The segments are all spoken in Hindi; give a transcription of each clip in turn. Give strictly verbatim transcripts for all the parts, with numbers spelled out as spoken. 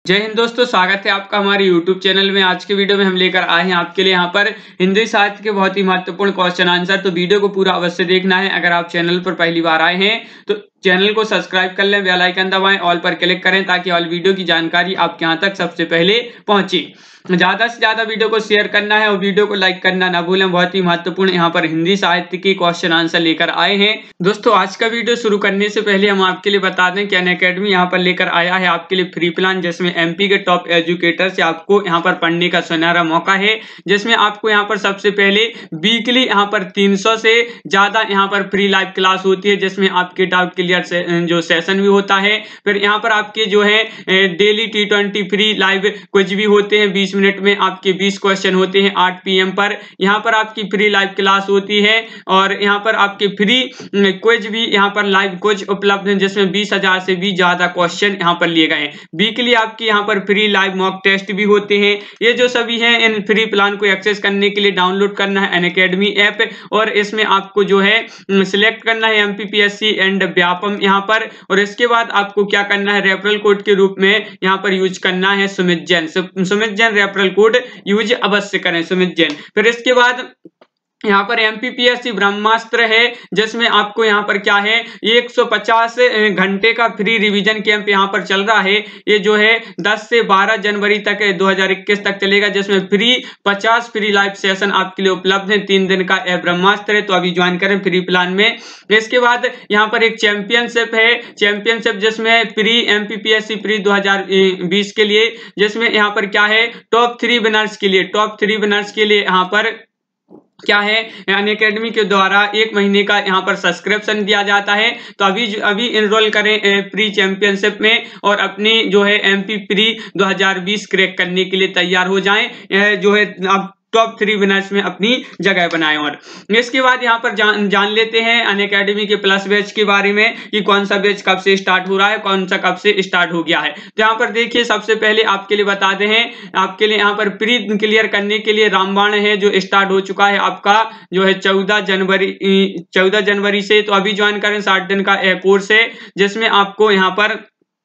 जय हिंद दोस्तों, स्वागत है आपका हमारे यूट्यूब चैनल में। आज के वीडियो में हम लेकर आए हैं आपके लिए यहाँ पर हिंदी साहित्य के बहुत ही महत्वपूर्ण क्वेश्चन आंसर। तो वीडियो को पूरा अवश्य देखना है। अगर आप चैनल पर पहली बार आए हैं तो चैनल को सब्सक्राइब कर लें, बेल आइकन दबाएं, ऑल पर क्लिक करें ताकि ऑल वीडियो की जानकारी आपके यहाँ तक सबसे पहले पहुंचे। ज्यादा से ज्यादा वीडियो को शेयर करना है और वीडियो को लाइक करना ना भूलें। बहुत ही महत्वपूर्ण यहाँ पर हिंदी साहित्य के क्वेश्चन आंसर लेकर आए हैं। दोस्तों, आज का वीडियो शुरू करने से पहले हम आपके लिए बता दें कि अनअकैडमी यहाँ पर लेकर आया है आपके लिए फ्री प्लान, जिसमें एमपी के टॉप एजुकेटर से आपको यहाँ पर पढ़ने का सुनहरा मौका है। जिसमें आपको यहाँ पर सबसे पहले वीकली यहाँ पर तीन सौ से ज्यादा यहाँ पर फ्री लाइव क्लास होती है, जिसमें आपके डाउट क्लियर से, जो सेशन भी होता है। फिर यहाँ पर आपके जो है daily T twenty free live quiz भी होते हैं। बीस मिनट में आपके बीस क्वेश्चन होते हैं आठ पी एम पर। यहाँ पर आपकी फ्री लाइव क्लास होती है और यहाँ पर आपके फ्री क्विज भी यहाँ पर लाइव क्विज उपलब्ध है, जिसमें बीस हजार से भी ज्यादा क्वेश्चन यहाँ पर लिए गए हैं। वीकली आपके यहाँ पर फ्री लाइव मॉक टेस्ट भी होते हैं। ये जो सभी हैं, इन फ्री प्लान को एक्सेस करने के लिए डाउनलोड करना है अनअकैडमी ऐप और इसमें आपको जो है सिलेक्ट करना है एमपीपीएससी एंड व्यापम यहाँ पर। और इसके बाद आपको क्या करना है, रेफरल कोड के रूप में यहाँ पर यूज करना है Sumit Jain. Sumit Jain referral code use अवश्य करें, सुमित जैन। फिर इसके बाद यहाँ पर एमपीपीएससी ब्रह्मास्त्र है, जिसमें आपको यहाँ पर क्या है, एक सौ पचास घंटे का फ्री रिवीजन कैंप यहाँ पर चल रहा है। ये जो है दस से बारह जनवरी तक दो हज़ार इक्कीस तक चलेगा, जिसमें फ्री पचास फ्री लाइव सेशन आपके लिए उपलब्ध है। तीन दिन का यह ब्रह्मास्त्र है, तो अभी ज्वाइन करें फ्री प्लान में। इसके बाद यहाँ पर एक चैंपियनशिप है, चैंपियनशिप जिसमें प्री एमपीपीएससी प्री दो हज़ार बीस के लिए, जिसमें यहाँ पर क्या है, टॉप थ्री विनर्स के लिए टॉप थ्री विनर्स के लिए यहाँ पर क्या है, अनअकैडमी के द्वारा एक महीने का यहाँ पर सब्सक्रिप्शन दिया जाता है। तो अभी अभी इनरोल करें प्री चैंपियनशिप में और अपनी जो है एमपी प्री दो हज़ार बीस क्रैक करने के लिए तैयार हो जाएं। जो है आप टॉप थ्री विनर्स में अपनी जगह बनाएं। और इसके बाद यहाँ पर जान जान लेते हैं अनअकैडमी के प्लस बैच के बारे में कि कौन सा बैच कब से स्टार्ट हो रहा है, कौन सा कब से स्टार्ट हो गया है। तो यहाँ पर देखिए, सबसे पहले आपके लिए बताते हैं, आपके लिए यहाँ पर प्री क्लियर करने के लिए रामबाण है जो स्टार्ट हो चुका है आपका जो है चौदह जनवरी चौदह जनवरी से। तो अभी ज्वाइन करें, साठ दिन का कोर्स है, जिसमें आपको यहाँ पर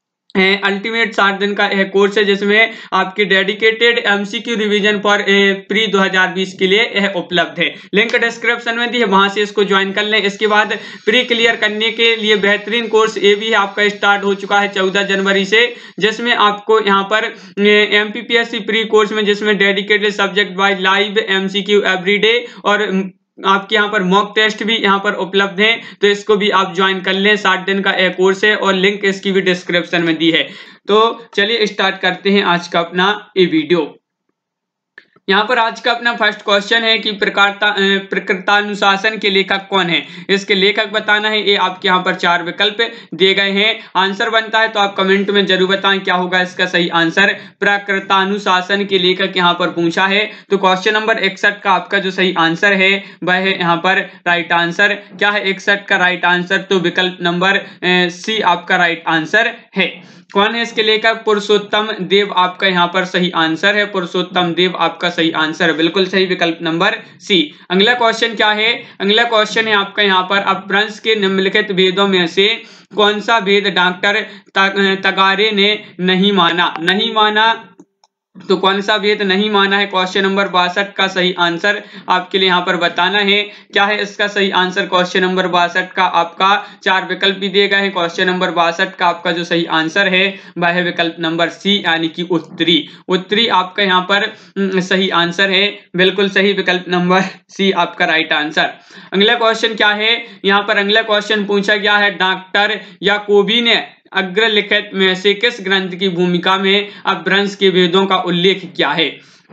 अल्टीमेट साठ दिन का यह कोर्स है, जिसमें आपकी dedicated MCQ revision for pre दो हज़ार बीस के लिए यह उपलब्ध है। लिंक डिस्क्रिप्शन में दी है, वहां से इसको ज्वाइन कर लें। इसके बाद प्री क्लियर करने के लिए बेहतरीन कोर्स ये भी आपका स्टार्ट हो चुका है चौदह जनवरी से, जिसमें आपको यहाँ पर एमपीपीएससी प्री कोर्स में, जिसमें dedicated subject wise live MCQ everyday और आपके यहाँ पर मॉक टेस्ट भी यहाँ पर उपलब्ध है। तो इसको भी आप ज्वाइन कर लें, साठ दिन का एक कोर्स है और लिंक इसकी भी डिस्क्रिप्शन में दी है। तो चलिए स्टार्ट करते हैं आज का अपना ये वीडियो। यहाँ पर आज का अपना फर्स्ट क्वेश्चन है कि प्रकारता प्रकृतानुशासन के लेखक कौन है। इसके लेखक बताना है। ये आपके यहाँ पर चार विकल्प दिए गए हैं। आंसर बनता है तो आप कमेंट में जरूर बताएं क्या होगा इसका सही आंसर। प्रकृतानुशासन के लेखक यहाँ पर पूछा है, तो क्वेश्चन नंबर इकसठ का आपका जो सही आंसर है वह है यहाँ पर राइट आंसर। क्या है इकसठ का राइट आंसर? तो विकल्प नंबर सी आपका राइट आंसर है। कौन है इसके लेखक? पुरुषोत्तम देव आपका यहाँ पर सही आंसर है। पुरुषोत्तम देव आपका सही आंसर है, बिल्कुल सही, विकल्प नंबर सी। अगला क्वेश्चन क्या है? अगला क्वेश्चन है आपका यहाँ पर, अपभ्रंश के निम्नलिखित वेदों में से कौन सा वेद डॉक्टर तगारे ने नहीं माना? नहीं माना तो कौन सा वेद नहीं माना है? क्वेश्चन नंबर बासठ का सही आंसर आपके लिए यहाँ पर बताना है। क्या है इसका सही आंसर? क्वेश्चन नंबर बासठ का आपका चार विकल्प भी दिए गए हैं। क्वेश्चन नंबर बासठ का आपका जो सही आंसर है वह है विकल्प नंबर सी, यानी कि उत्तरी। उत्तरी आपका यहाँ पर सही आंसर है, बिल्कुल सही, विकल्प नंबर सी आपका राइट आंसर। अगला क्वेश्चन क्या है? यहाँ पर अगला क्वेश्चन पूछा गया है, डॉक्टर याकोबी ने अग्रलिखित में से किस ग्रंथ की भूमिका में अपभ्रंश के वेदों का उल्लेख किया है?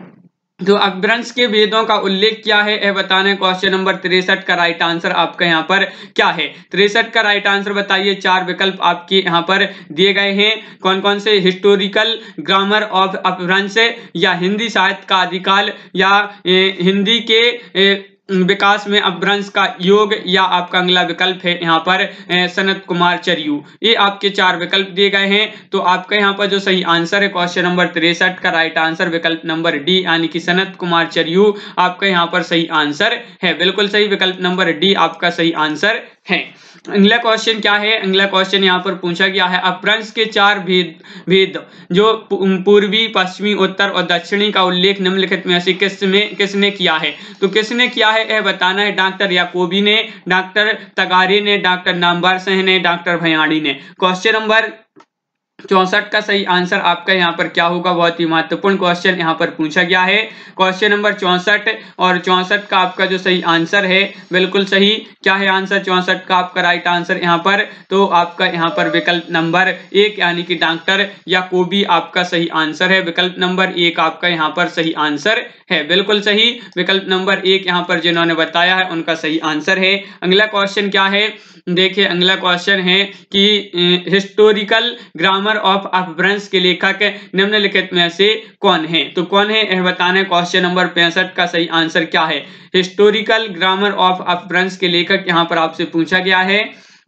तो अपभ्रंश के वेदों का उल्लेख किया है यह बताना है। क्वेश्चन नंबर तिरसठ का राइट आंसर आपका यहाँ पर क्या है? तिरसठ का राइट आंसर बताइए। चार विकल्प आपके यहाँ पर दिए गए हैं, कौन कौन से? हिस्टोरिकल ग्रामर ऑफ अपभ्रंश, या हिंदी साहित्य का आदिकाल, या ए, हिंदी के ए, विकास में अपभ्रंश का योग, या आपका अगला विकल्प है यहाँ पर सनत कुमार चरियू। ये आपके चार विकल्प दिए गए हैं। तो आपका यहाँ पर जो सही आंसर है क्वेश्चन नंबर तिरसठ का राइट आंसर विकल्प नंबर डी, यानी कि सनत कुमार चरियू आपका यहाँ पर सही आंसर है, बिल्कुल सही, विकल्प नंबर डी आपका सही आंसर है। अगला क्वेश्चन क्या है, अगला क्वेश्चन यहाँ पर पूछा गया है अपभ्रंश के चार भेद भेद जो पूर्वी, पश्चिमी, उत्तर और दक्षिणी का उल्लेख निम्नलिखित में से किस में किसने किया है। तो किसने किया है यह बताना है। डॉक्टर याकोबी ने, डॉक्टर तगारे ने, डॉक्टर नामवर सिंह ने, डॉक्टर भयाड़ी ने। क्वेश्चन नंबर चौसठ का सही आंसर आपका यहाँ पर क्या होगा, बहुत ही महत्वपूर्ण क्वेश्चन यहाँ पर पूछा गया है। क्वेश्चन नंबर चौसठ और चौसठ का आपका जो सही आंसर है बिल्कुल सही क्या है आंसर चौसठ का आपका राइट आंसर यहाँ पर, तो आपका यहाँ पर विकल्प नंबर एक यानी कि डॉक्टर याकोबी आपका सही आंसर है। विकल्प नंबर एक आपका यहाँ पर सही आंसर है, बिल्कुल सही। विकल्प नंबर एक यहाँ पर जिन्होंने बताया है उनका सही आंसर है। अगला क्वेश्चन क्या है, देखिए अगला क्वेश्चन है कि हिस्टोरिकल ग्रामर ऑफ अपभ्रंश के लेखक निम्नलिखित में से कौन है। तो कौन है यह बताना है। क्वेश्चन नंबर पैंसठ का सही आंसर क्या है। हिस्टोरिकल ग्रामर ऑफ अपभ्रंश के लेखक यहाँ पर आपसे पूछा गया है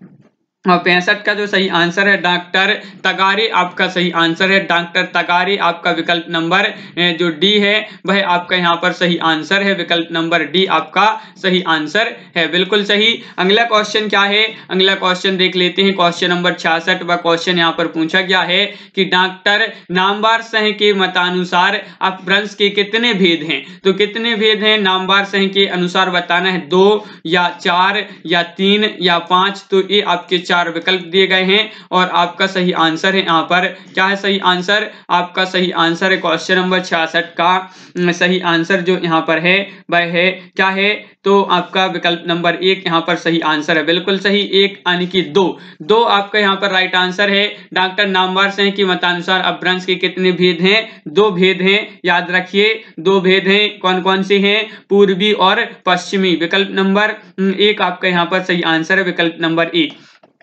और पैंसठ का जो सही आंसर है डॉक्टर तगारे आपका सही आंसर है। डॉक्टर तगारे आपका विकल्प नंबर जो डी है वह आपका यहाँ पर सही आंसर है। विकल्प नंबर डी आपका सही आंसर है, बिल्कुल सही। अगला क्वेश्चन क्या है, अगला क्वेश्चन देख लेते हैं। क्वेश्चन नंबर छियासठ व क्वेश्चन यहाँ पर पूछा गया है कि डॉक्टर नामवर सिंह के मतानुसार अपभ्रंश के कितने भेद हैं। तो कितने भेद हैं नामवर सिंह के अनुसार बताना है, दो या चार या तीन या पांच। तो ये आपके चार विकल्प दिए गए हैं और आपका सही आंसर है यहाँ पर क्या है सही आंसर, आपका सही आंसर है क्वेश्चन नंबर छियासठ का सही आंसर जो यहाँ पर है वह है क्या है, तो आपका विकल्प नंबर एक यहाँ पर सही आंसर है, बिल्कुल सही। एक यानी कि दो दो आपका यहाँ पर राइट आंसर है। डॉक्टर नामवर सिंह की मतानुसार अपभ्रंश के कितने भेद हैं, दो भेद हैं, याद रखिए दो भेद हैं। कौन कौन से हैं, पूर्वी और पश्चिमी। विकल्प नंबर एक आपका यहाँ पर सही आंसर है, विकल्प नंबर एक।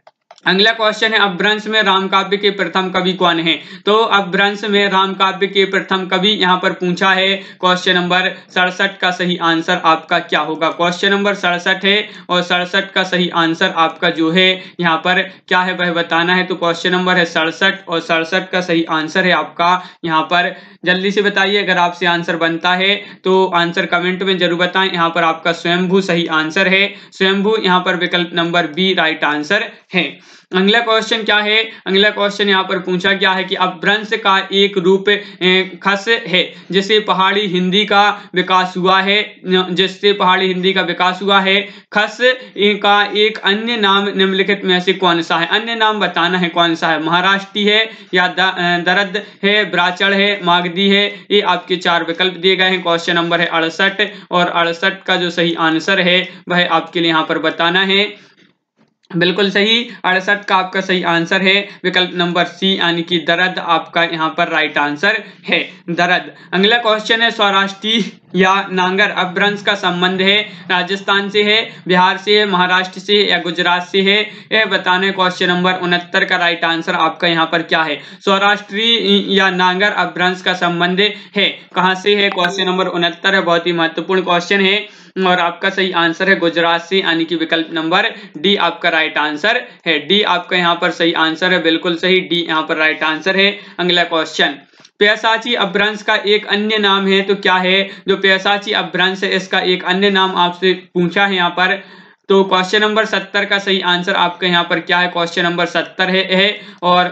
अगला क्वेश्चन है अपभ्रंश में रामकाव्य के प्रथम कवि कौन है। तो अपभ्रंश में रामकाव्य के प्रथम कवि यहाँ पर पूछा है। क्वेश्चन नंबर सड़सठ का सही आंसर आपका क्या होगा। क्वेश्चन नंबर सड़सठ है और सड़सठ का सही आंसर आपका जो है यहाँ पर क्या है वह बताना है। तो क्वेश्चन नंबर है सड़सठ और सड़सठ का सही आंसर है आपका यहाँ पर, जल्दी से बताइए अगर आपसे आंसर बनता है तो आंसर कमेंट में जरूर बताएं। यहाँ पर आपका स्वयंभू सही आंसर है, स्वयंभू यहाँ पर विकल्प नंबर बी राइट आंसर है। अगला क्वेश्चन क्या है, अगला क्वेश्चन यहाँ पर पूछा गया है कि अपभ्रंश का एक रूप खस है जिससे पहाड़ी हिंदी का विकास हुआ है, जिससे पहाड़ी हिंदी का विकास हुआ है। खस का एक अन्य नाम निम्नलिखित में से कौन सा है, अन्य नाम बताना है कौन सा है। महाराष्ट्री है या दरद है, ब्राचड़ है, मागधी है। ये आपके चार विकल्प दिए गए हैं। क्वेश्चन नंबर है अड़सठ और अड़सठ का जो सही आंसर है वह आपके लिए यहाँ पर बताना है, बिल्कुल सही। अड़सठ का आपका सही आंसर है विकल्प नंबर सी यानी कि दरद आपका यहाँ पर राइट आंसर है, दरद। अगला क्वेश्चन है स्वराष्ट्रीय या नांगर अपभ्रंश का संबंध है राजस्थान से है, बिहार से है, महाराष्ट्र से या गुजरात से है, यह बताना है। क्वेश्चन नंबर उनहत्तर का राइट आंसर आपका यहाँ पर क्या है। स्वराष्ट्रीय या नांगर अपभ्रंश का संबंध है कहाँ से है, क्वेश्चन नंबर उनहत्तर है, बहुत ही महत्वपूर्ण क्वेश्चन है और आपका सही आंसर है गुजरात से यानी कि विकल्प नंबर डी आपका राइट आंसर है। डी आपका यहाँ पर सही आंसर है, बिल्कुल सही, डी यहाँ पर राइट आंसर है। अगला क्वेश्चन प्यासाची अपभ्रंश का एक अन्य नाम है तो क्या है। जो प्यासाची अपभ्रंश है इसका एक अन्य नाम आपसे पूछा है यहाँ पर, तो क्वेश्चन नंबर सत्तर का सही आंसर आपका यहाँ पर क्या है, क्वेश्चन नंबर सत्तर है, है और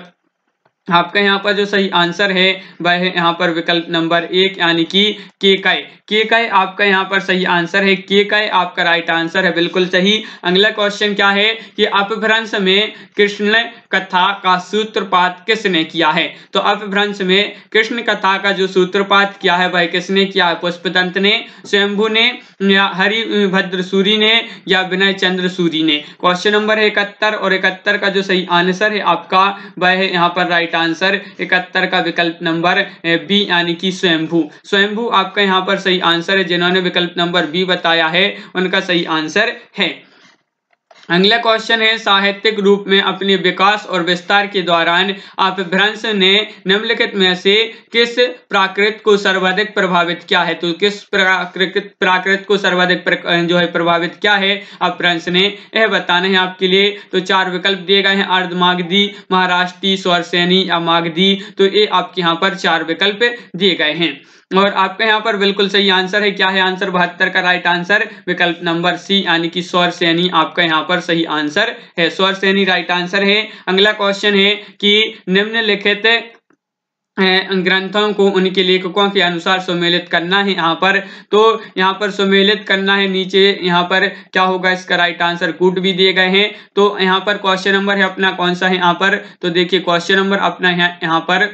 आपका यहाँ पर जो सही आंसर है वह है यहाँ पर विकल्प नंबर एक यानी कि केकय। केकय आपका यहाँ पर सही आंसर है, केकय आपका राइट आंसर है, बिल्कुल सही। अगला क्वेश्चन क्या है कि अपभ्रंश में कृष्ण कथा का सूत्रपात किसने किया है। तो अपभ्रंश में कृष्ण कथा का जो सूत्रपात किया है वह किसने किया है, पुष्पदंत ने, स्वयंभू ने या हरिभद्र सूरी ने या विनय चंद्र सूरी ने। क्वेश्चन नंबर है इकहत्तर और इकहत्तर का जो सही आंसर है आपका वह है यहाँ पर राइट आंसर इकहत्तर का विकल्प नंबर बी यानी कि स्वयंभू। स्वयंभू आपका यहाँ पर सही आंसर है, जिन्होंने विकल्प नंबर बी बताया है उनका सही आंसर है। अगला क्वेश्चन है साहित्यिक रूप में अपने विकास और विस्तार के दौरान अपभ्रंश ने निम्नलिखित में से किस प्राकृत को सर्वाधिक प्रभावित किया है। तो किस प्राकृत प्राकृत को सर्वाधिक जो है प्रभावित किया है अपभ्रंश ने, यह बताना है आपके लिए। तो चार विकल्प दिए गए हैं, अर्धमागधी, महाराष्ट्री, स्वरसेनी या मागधी। तो ये आपके यहाँ पर चार विकल्प दिए गए हैं और आपका यहाँ पर बिल्कुल सही आंसर है क्या है, आंसर बहत्तर का राइट आंसर विकल्प नंबर सी यानी कि स्वरसेनी आपका यहाँ पर पर सही आंसर है। स्वर सैनी राइट आंसर है। अगला क्वेश्चन है कि निम्नलिखित ग्रंथों को उनके लेखकों के अनुसार सम्मिलित करना है। यहाँ पर तो यहाँ पर सम्मिलित करना है, नीचे यहाँ पर क्या होगा इसका राइट आंसर कूट भी दिए गए हैं। तो यहाँ पर क्वेश्चन नंबर है अपना कौन सा है यहाँ पर, तो देखिए क्वेश्चन नंबर अपना है यहाँ पर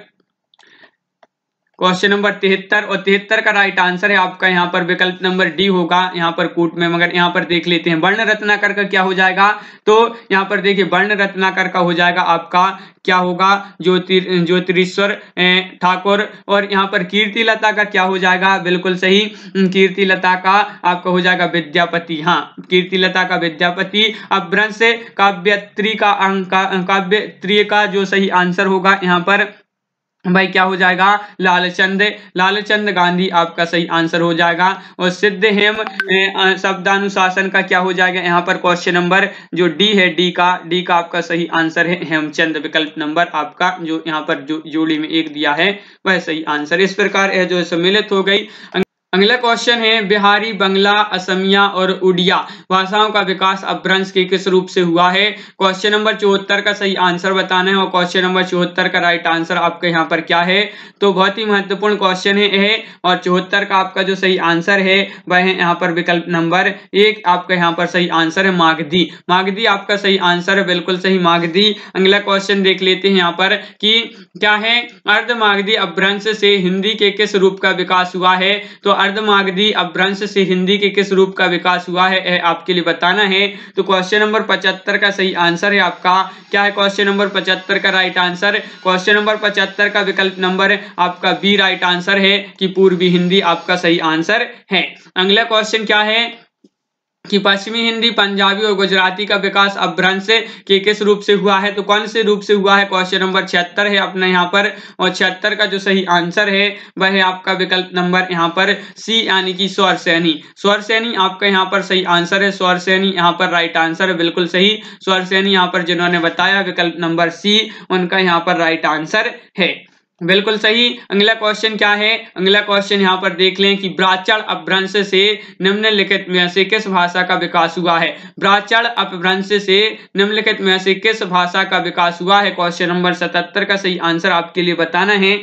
क्वेश्चन नंबर तिहत्तर, और तिहत्तर का राइट आंसर है आपका यहाँ पर विकल्प नंबर डी होगा यहाँ पर कूट में। मगर यहाँ पर देख लेते हैं वर्ण रत्नाकर का क्या हो जाएगा, तो यहाँ पर देखिए वर्ण रत्नाकर का हो जाएगा आपका क्या होगा ज्योति ज्योतिरीश्वर ठाकुर, और यहाँ पर कीर्तिलता का क्या हो जाएगा, बिल्कुल सही कीर्तिलता का आपका हो जाएगा विद्यापति। हाँ, कीर्तिलता का विद्यापति। अपभ्रंश काव्यत्री का काव्यत्री का जो सही आंसर होगा यहाँ पर भाई क्या हो जाएगा, लालचंद लालचंद गांधी आपका सही आंसर हो जाएगा। और सिद्ध हेम शब्दानुशासन का क्या हो जाएगा यहाँ पर क्वेश्चन नंबर जो डी है, डी का डी का आपका सही आंसर है हेमचंद। विकल्प नंबर आपका जो यहाँ पर जो जोड़ी में एक दिया है वह सही आंसर। इस प्रकार यह जो सम्मिलित हो गई। अगला क्वेश्चन है बिहारी, बंगला, असमिया और उड़िया भाषाओं का विकास अपभ्रंश के किस रूप से हुआ है। क्वेश्चन नंबर चौहत्तर का सही आंसर बताना है, और क्वेश्चन नंबर चौहत्तर का राइट आंसर आपका यहाँ पर क्या है, तो बहुत ही महत्वपूर्ण क्वेश्चन है यह। और चौहत्तर का आपका जो सही आंसर है वह है यहाँ पर विकल्प नंबर एक आपका यहाँ पर सही आंसर है मागधी। मागधी आपका सही आंसर है, बिल्कुल सही मागधी। अगला क्वेश्चन देख लेते हैं यहाँ पर कि क्या है, अर्धमागधी अपभ्रंश से हिंदी के किस रूप का विकास हुआ है। तो अर्धमागधी अपभ्रंश से हिंदी के किस रूप का विकास हुआ है यह आपके लिए बताना है। तो क्वेश्चन नंबर पचहत्तर का सही आंसर है आपका क्या है, क्वेश्चन नंबर पचहत्तर का राइट आंसर, क्वेश्चन नंबर पचहत्तर का विकल्प नंबर आपका बी राइट आंसर है कि पूर्वी हिंदी आपका सही आंसर है। अगला क्वेश्चन क्या है कि पश्चिमी हिंदी, पंजाबी और गुजराती का विकास अपभ्रंश के किस रूप से हुआ है। तो कौन से रूप से हुआ है, क्वेश्चन नंबर छिहत्तर है अपना यहाँ पर, और छिहत्तर का जो सही आंसर है वह है आपका विकल्प नंबर यहाँ पर सी यानी कि स्वर सैनी। स्वर सैनी आपका यहाँ पर सही आंसर है, स्वर सैनी यहाँ पर राइट आंसर है, बिल्कुल सही। स्वर सैनी यहाँ पर जिन्होंने बताया विकल्प नंबर सी उनका यहाँ पर राइट आंसर है, बिल्कुल सही। अगला क्वेश्चन क्या है, अगला क्वेश्चन यहाँ पर देख लें कि ब्राह्मण अपभ्रंश से निम्नलिखित में से किस भाषा का विकास हुआ है। ब्राह्मण अपभ्रंश से निम्नलिखित में से किस भाषा का विकास हुआ है। क्वेश्चन नंबर सतहत्तर का सही आंसर आपके लिए बताना है,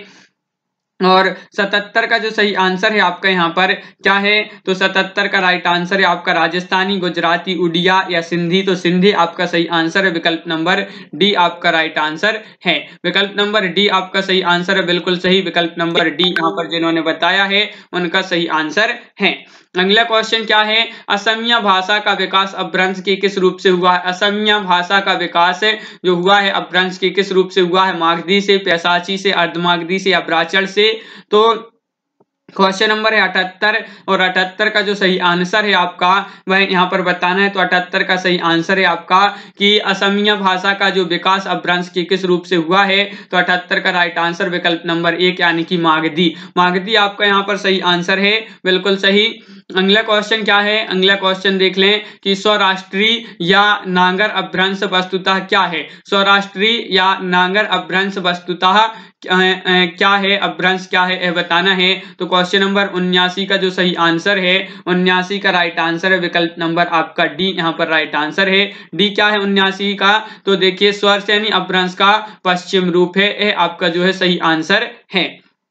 और सतहत्तर का जो सही आंसर है आपका यहाँ पर क्या है, तो सतहत्तर का राइट आंसर है आपका राजस्थानी, गुजराती, उड़िया या सिंधी। तो सिंधी आपका सही आंसर है, विकल्प नंबर डी आपका राइट आंसर है। विकल्प नंबर डी आपका सही आंसर है, बिल्कुल सही। विकल्प नंबर डी यहाँ पर जिन्होंने बताया है उनका सही आंसर है। अगला क्वेश्चन क्या है, असमिया भाषा का विकास अपभ्रंश के किस रूप से हुआ है। असमिया भाषा का विकास जो हुआ है अपभ्रंश के किस रूप से हुआ है, मागधी से, पैशाची से, अर्धमागधी से या ब्राह्मण से। तो क्वेश्चन नंबर है अठहत्तर, और अठहत्तर का जो सही आंसर है आपका वह यहाँ पर बताना है। तो अठहत्तर का सही आंसर है आपका कि असमिया भाषा का जो विकास अपभ्रंश के किस रूप से हुआ है। तो अठहत्तर का राइट आंसर विकल्प नंबर एक यानी कि मागधी। मागधी आपका यहाँ पर सही आंसर है, बिल्कुल सही। अगला क्वेश्चन क्या है, अगला क्वेश्चन देख लें कि स्वराष्ट्रीय या नागर अपभ्रंश वस्तुतः क्या है। स्वराष्ट्रीय या नागर अपभ्रंश वस्तुतः क्या है, अपभ्रंश क्या है यह बताना है। तो क्वेश्चन नंबर उन्यासी का जो सही आंसर है, उन्यासी का राइट आंसर है, विकल्प नंबर आपका डी यहाँ पर राइट आंसर है। डी क्या है उन्यासी का, तो देखिए स्वर सैनी अपभ्रंश का पश्चिम रूप है, यह आपका जो है सही आंसर है।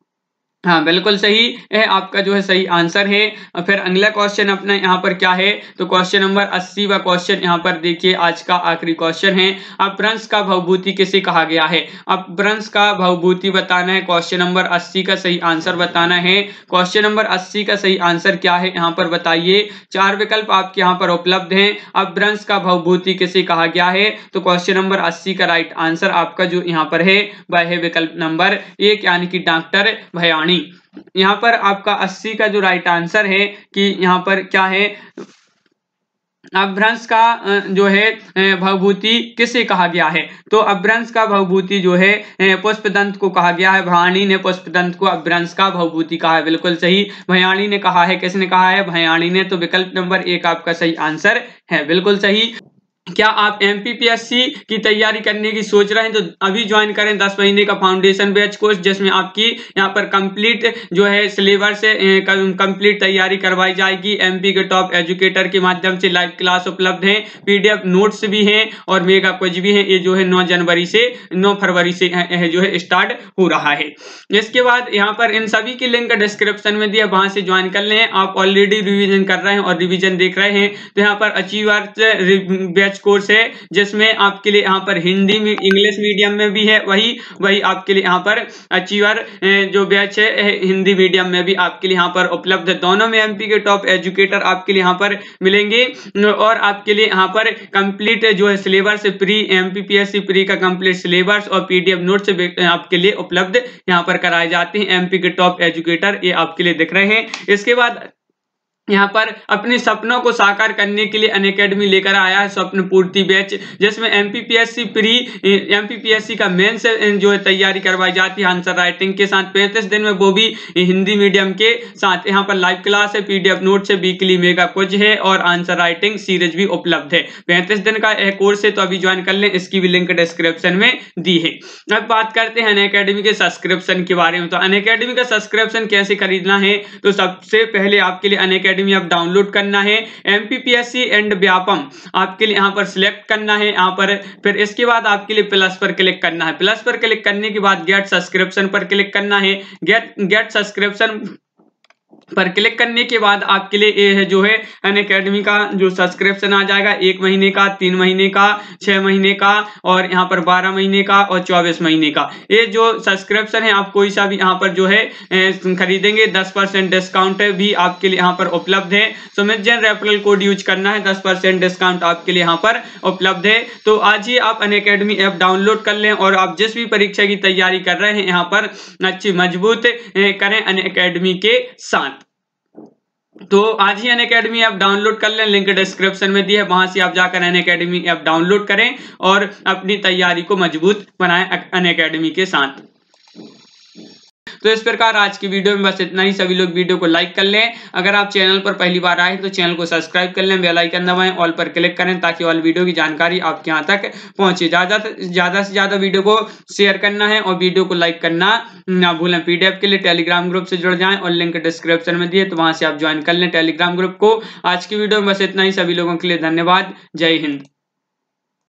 हाँ बिल्कुल सही है आपका जो है सही आंसर है। और फिर अगला क्वेश्चन अपना यहाँ पर क्या है, तो क्वेश्चन नंबर अस्सी व क्वेश्चन यहाँ पर देखिए आज का आखिरी क्वेश्चन है, अपभ्रंश का भवभूति किसे कहा गया है। अपभ्रंश का भवभूति बताना है, क्वेश्चन नंबर अस्सी का सही आंसर बताना है। क्वेश्चन नंबर अस्सी का सही आंसर क्या है यहाँ पर बताइए, चार विकल्प आपके यहाँ पर उपलब्ध हैं। अपभ्रंश का भवभूति किसे कहा गया है, तो क्वेश्चन नंबर अस्सी का राइट आंसर आपका जो यहाँ पर है वह है विकल्प नंबर एक यानी कि डॉक्टर भयाणी। यहाँ पर आपका अस्सी का जो राइट आंसर है कि यहाँ पर क्या है, अपभ्रंश का जो है भवभूति किसे कहा गया है। तो अपभ्रंश का भवभूति जो है पुष्पदंत को कहा गया है। भयाणी ने पुष्पदंत को अपभ्रंश का भवभूति कहा है, बिल्कुल सही। भयाणी ने कहा है, किसने कहा है, भयाणी ने। तो विकल्प नंबर एक आपका सही आंसर है, बिल्कुल सही। क्या आप एमपीपीएससी की तैयारी करने की सोच रहे हैं तो अभी ज्वाइन करें दस महीने का फाउंडेशन बैच कोर्स, जिसमें आपकी यहाँ पर कंप्लीट जो है सिलेबस से कंप्लीट तैयारी करवाई जाएगी। एमपी के टॉप एजुकेटर के माध्यम से लाइव क्लास उपलब्ध है, पीडीएफ नोट्स भी हैं और मेगा क्विज भी है। ये जो है नौ जनवरी से नौ फरवरी से जो है स्टार्ट हो रहा है। इसके बाद यहाँ पर इन सभी की लिंक डिस्क्रिप्शन में दिया, वहां से ज्वाइन कर लें। आप ऑलरेडी रिविजन कर रहे हैं और रिविजन देख रहे हैं तो यहाँ पर अचीवर बैच कोर्स है, जिसमें आपके लिए यहाँ पर हिंदी में इंग्लिश मीडियम में भी है, वही वही आपके लिए यहाँ पर अचीवर जो बैच है हिंदी मीडियम में भी आपके लिए यहाँ पर उपलब्ध है। दोनों में एमपी के टॉप एजुकेटर आपके लिए यहाँ पर मिलेंगे और आपके लिए यहाँ पर कंप्लीट जो है सिलेबस प्री एमपीपीएससी प्री का कंप्लीट सिलेबस और पीडीएफ नोट्स आपके लिए उपलब्ध यहाँ पर कराए जाते हैं। एमपी के टॉप एजुकेटर ये आपके लिए दिख रहे हैं। इसके बाद यहाँ पर अपने सपनों को साकार करने के लिए अनअकैडमी लेकर आया है स्वप्न पूर्ति बैच, जिसमें एमपीपीएससी प्री एमपीपीएससी का मेंस जो है तैयारी करवाई जाती है आंसर राइटिंग के साथ पैंतीस दिन में, वो भी हिंदी मीडियम के साथ। यहाँ पर लाइव क्लास है, पीडीएफ नोट्स है, वीकली मेगा क्विज है और आंसर राइटिंग सीरीज भी उपलब्ध है। पैंतीस दिन का कोर्स है तो अभी ज्वाइन कर लें, इसकी भी लिंक डिस्क्रिप्शन में दी है। अब बात करते हैं अनअकैडमी के सब्सक्रिप्शन के बारे में। तो अनअकैडमी का सब्सक्रिप्शन कैसे खरीदना है, तो सबसे पहले आपके लिए अनअकैडमी आप डाउनलोड करना है। एमपीपीएससी एंड व्यापम आपके लिए यहाँ पर सिलेक्ट करना है यहाँ पर, फिर इसके बाद आपके लिए प्लस पर क्लिक करना है। प्लस पर क्लिक करने के बाद गेट सब्सक्रिप्शन पर क्लिक करना है। गेट गेट सब्सक्रिप्शन पर क्लिक करने के बाद आपके लिए ये है जो है अनअकैडमी का जो सब्सक्रिप्शन आ जाएगा, एक महीने का, तीन महीने का, छह महीने का और यहाँ पर बारह महीने का और चौबीस महीने का। ये जो सब्सक्रिप्शन है आप कोई सा भी यहाँ पर जो है खरीदेंगे दस परसेंट डिस्काउंट भी आपके लिए यहाँ पर उपलब्ध है। Sumit Jain referral code use करना है, दस परसेंट डिस्काउंट आपके लिए यहाँ पर उपलब्ध है। तो आज ही आप अनअकैडमी ऐप डाउनलोड कर लें और आप जिस भी परीक्षा की तैयारी कर रहे हैं यहाँ पर अच्छी मजबूत करें अनअकैडमी के साथ। तो आज ही अनअकैडमी ऐप डाउनलोड कर लें, लिंक डिस्क्रिप्शन में दी है, वहां से आप जाकर अनअकैडमी ऐप डाउनलोड करें और अपनी तैयारी को मजबूत बनाएं अनअकैडमी के साथ। तो इस प्रकार आज की वीडियो में बस इतना ही। सभी लोग वीडियो को लाइक कर लें। अगर आप चैनल पर पहली बार आए तो चैनल को सब्सक्राइब कर लें, बेल आइकन दबाएं, ऑल पर क्लिक करें ताकि ऑल वीडियो की जानकारी आपके यहाँ तक पहुंचे। ज्यादा ज्यादा से ज्यादा वीडियो को शेयर करना है और वीडियो को लाइक करना ना भूलें। पीडीएफ के लिए टेलीग्राम ग्रुप से जुड़ जाएं और लिंक डिस्क्रिप्शन में दिए तो वहां से आप ज्वाइन कर लें टेलीग्राम ग्रुप को। आज की वीडियो में बस इतना ही। सभी लोगों के लिए धन्यवाद। जय हिंद।